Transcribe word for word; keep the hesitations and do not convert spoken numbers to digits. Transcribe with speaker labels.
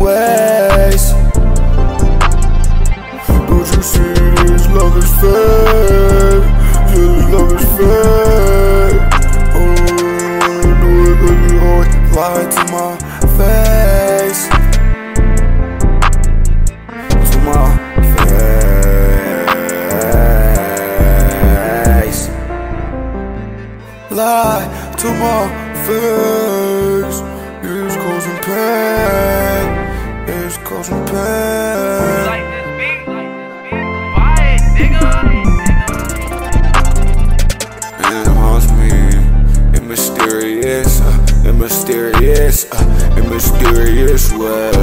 Speaker 1: ways. Don't you see this love is fake? Yeah, this love is fake. Oh, know it really always lie to my face. To my face. Lie to my face. It's causing pain. It's causing pain.
Speaker 2: Like this beat, buy it, nigga.
Speaker 1: And it haunts me in mysterious, uh, in mysterious, uh, in mysterious ways.